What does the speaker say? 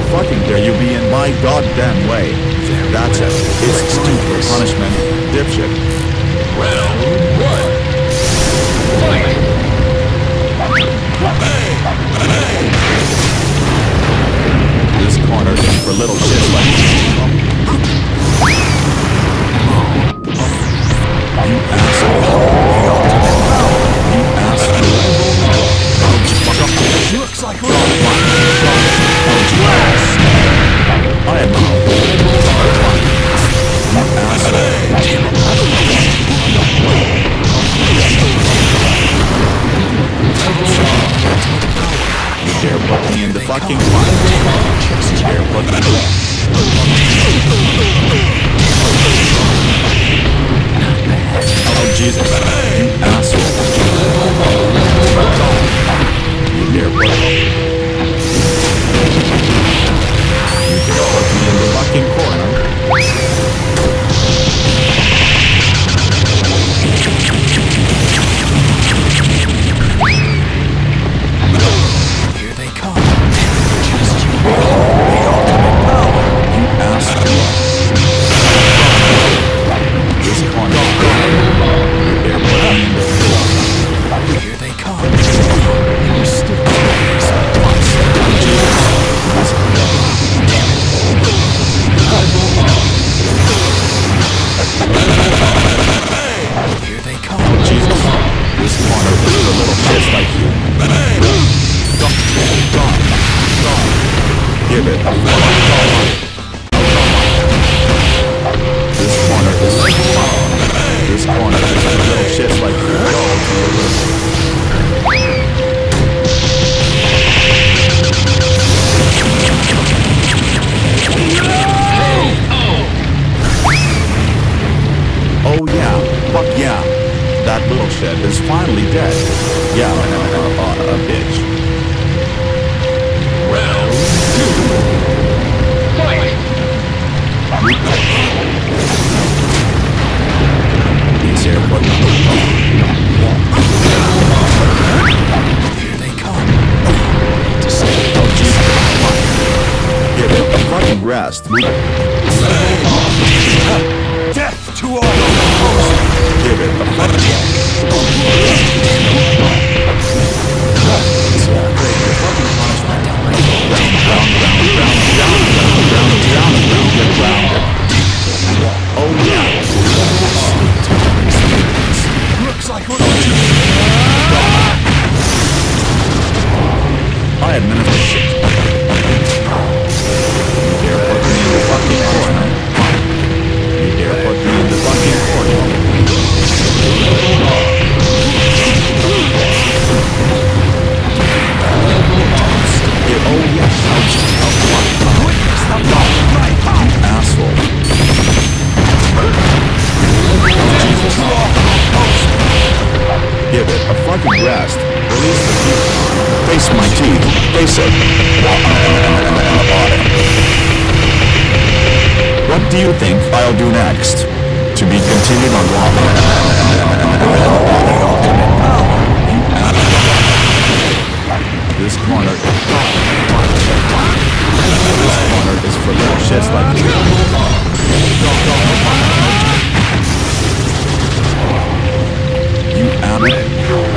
fucking dare you be in my goddamn way? That's it. It's time for punishment, dipshit. Round one. Fight! This corner is for little shits like you. You asshole. You asshole. Looks like we're I am you asshole. You dare put me in the fucking fire. You dare put me in the... Oh Jesus, you asshole. You dare put me... You dare put me in the fucking corner. here they come. You asshole. This corner. You dare put me in the floor. Here they come. You're still here they come. Jesus. This corner is for little shits like you. Gone. Give it a This corner is for little shits like you. Oh yeah, fuck yeah. That little shit is finally dead. Yeah, a bitch. Round two. Fight! He's here for Here they come. Oh Jesus. Give it a fucking rest. Death to all! Give it a fucking Oh yeah. Looks like we're I administer shit. You dare put me in the fucking corner. You dare put me in the fucking corner. Oh yes. Asshole. Jesus. Give it a fucking rest. Release the teeth. Face my teeth. Face it. What do you think I'll do next? To be continued on This corner. This corner is for little shits like you. You am